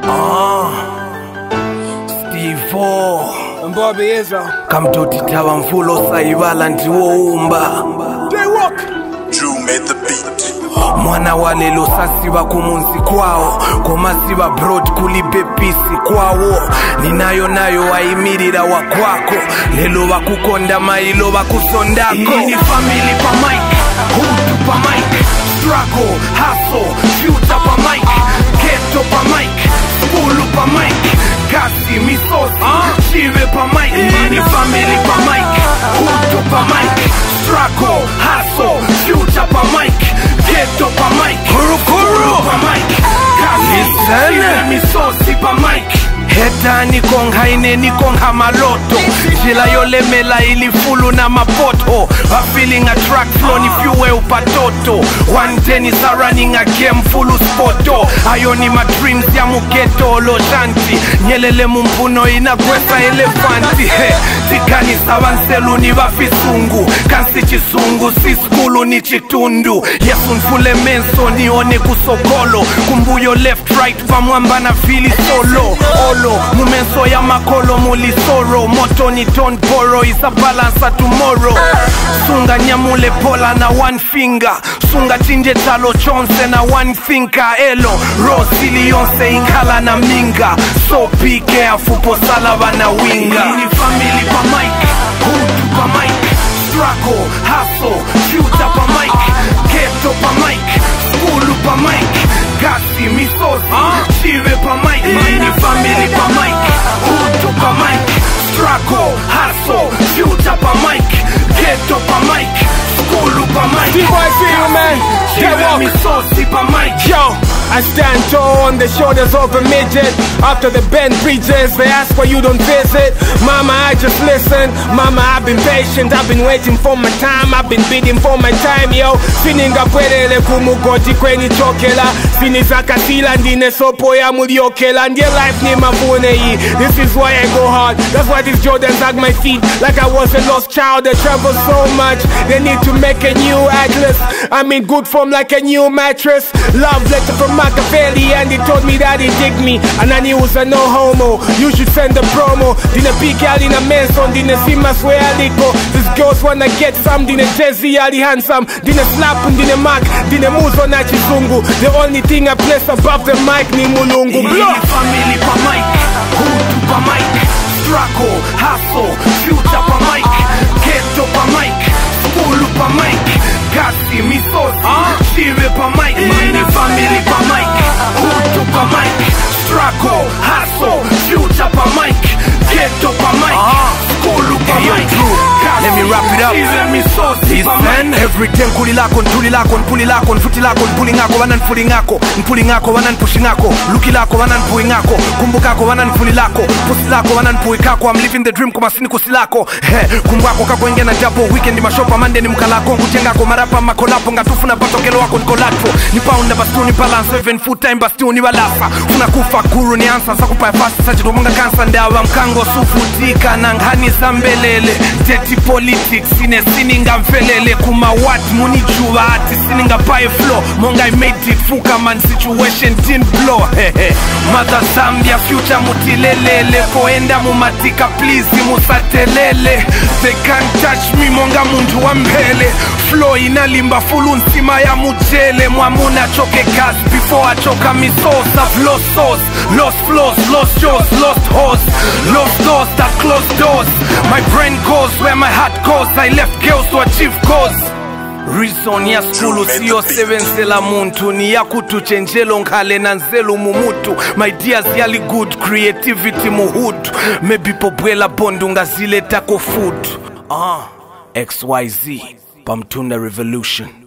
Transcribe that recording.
Steve-O Bobby Izzo Kamtoti tawa mfulo saibala ndiwoumba Drew made the beat. Mwana walelo sasiba kumunsi kwao komasiba broad kulibepisi kwawo ninayo nayo waimirira wakwako lelo bakukonda mailo bakusondako ni family pa mic hutu pa mic struggle hustle future pa mic ghetto pa mic school pa mic kasi misosi chive pa mic ni family pa mic hutu pa mic struggle hustle future pa mic ghetto pa mic kuru pa mic kasi chive misosi pa mic Heta nikonga ine nikonga maloto Jila yolemela ilifulu na mapoto A feeling a track flow ni fyuwe upatoto One day is a running a game full spoto Ayo ni ma dreams ya mugeto lo shanti Nyelele mumpuno inagwesa elefanti Tikani sawanselu ni wafisungu Kansi chisungu si skulu ni chitundu Yesu nfule menso nione kusokolo Kumbuyo left right pamwamba na fili solo Mumenso ya makolo mulisoro Moto ni don't borrow is a balance tomorrow Sunga nyamule pola na one finger Sunga chinje talo chonse na one thinker Elo, Rosili yonse ikala na minga So be careful po salava na winga Ni family pa mic, hutu pa mic Struggle, hustle, future pa mic Ghetto pa mic, school pa mic Gasi misosi, chive pa mic Ni family pa mic, hutu pa mic Struggle, hustle, future pa mic Ghetto pa mic, school pa mic T-Boy, see you, man. Chive misosi pa mic Yo, I stand tall on the shoulders of a midget. After the band bridges, they ask why you don't visit. Mama, I just listen. Mama, I've been patient. I've been waiting for my time. I've been bidding for my time, yo. Sininga pwelele kumugoti kweni chokela. Siniza katila ndine sopo ya muliokela. And your life ni mafune yi. This is why I go hard. That's why these Jordans hug my feet. Like I was a lost child that traveled so much. They need to make a new atlas. I'm in good form like a new mattress. Love letter from Machiavelli, and he told me that he dig me, and I knew it was a no homo. You should send a promo. Dina big gal in a Manson, dina see my swear aliko. These girls wanna get some, dina Jesse Ali handsome, dina slap and dina mark, dina muzo na chizungu. The only thing I place above the mic ni mulungu. Family pa mic, hutu pa mic, struggle, hustle, future pa mic, ghetto pa mic, school pa mic, kasi misosi, chive pa mic, ni family pa mic, hutu pa mic, struggle, hustle, future pa mic, ghetto pa mic, school pa mic, let me wrap it up. Listen, everything kuli lako, ntuli lako, npuli lako, nfuti lako, npuli ngako, wana nfuli ngako, npuli ngako, wana npushi ngako, luki lako, wana npui ngako, kumbukako, wana nfuli lako, pusi lako, wana npui kako, I'm living the dream kumasini kusilako, kumbwako kako inge na double weekend mashopa mande ni mkalako, nguchengako, marapa makolapo, ngatufu na batokelo wako nikolatro, ni pound bastuni balance, 7 full time bastuni walasa, unakufa kuru ni ansa, sakupa fast, sajido munga kansa ndawa, mkango sufutika, nanghani zambelele, dirty politics, sine sininga mfelele, kuma what muni juwa ati sininga pae flow, monga I made it, fuka man situation didn't blow, mother Zambia future mutilelele, koenda mumatika please musatelele, they can't touch me monga mundu wa mbele, flow inalimba fulu nsima ya mujele, mwamuna choke gas before achoka misosa, lost sauce, lost flows, lost jaws, lost horse, lost doors that closed doors, my brain goes where my heart goes, I left girls to achieve goals. Reason ya skulu siyo sevensela muntu ni ya kutuchenjelo nkale na nzelu mumutu. My ideas yali good creativity muhudu. Maybe pobwela bondu ngazile tako food. XYZ Pamtuna Revolution.